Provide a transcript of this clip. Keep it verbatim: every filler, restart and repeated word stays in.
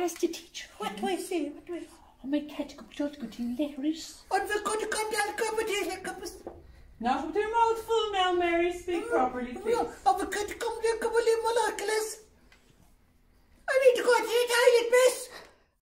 Master teacher. What do I say? What do I say? Oh, my cat got good letters. And we're going to come down a couple of days like a... Not with your mouth full now, Mary. Speak properly, please. Oh, we're going to come down a couple of days.